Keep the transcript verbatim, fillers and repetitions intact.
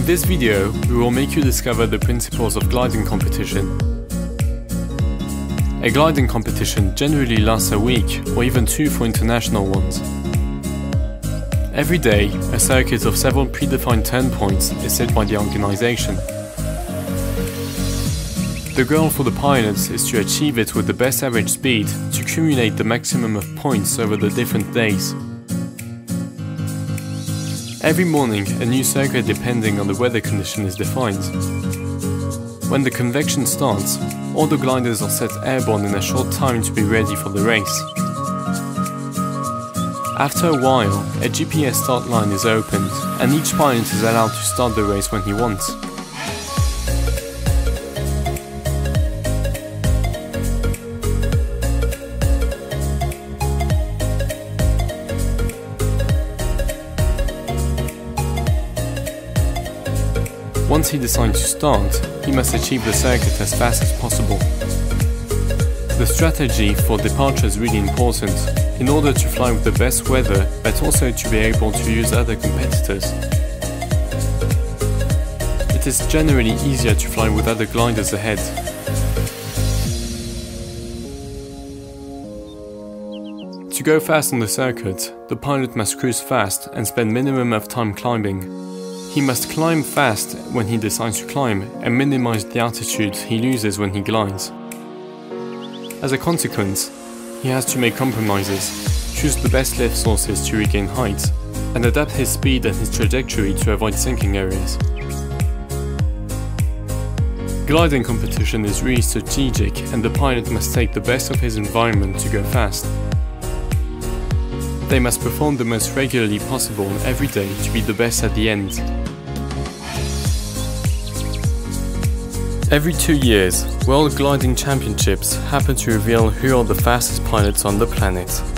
this video, we will make you discover the principles of gliding competition. A gliding competition generally lasts a week or even two for international ones. Every day, a circuit of several predefined turn points is set by the organization. The goal for the pilots is to achieve it with the best average speed to accumulate the maximum of points over the different days. Every morning, a new circuit depending on the weather condition is defined. When the convection starts, all the gliders are set airborne in a short time to be ready for the race. After a while, a G P S start line is opened, and each pilot is allowed to start the race when he wants. Once he decides to start, he must achieve the circuit as fast as possible. The strategy for departure is really important, in order to fly with the best weather, but also to be able to use other competitors. It is generally easier to fly with other gliders ahead. To go fast on the circuit, the pilot must cruise fast and spend minimum of time climbing. He must climb fast when he decides to climb and minimize the altitude he loses when he glides. As a consequence, he has to make compromises, choose the best lift sources to regain height, and adapt his speed and his trajectory to avoid sinking areas. Gliding competition is really strategic, and the pilot must take the best of his environment to go fast. They must perform the most regularly possible every day to be the best at the end. Every two years, World Gliding Championships happen to reveal who are the fastest pilots on the planet.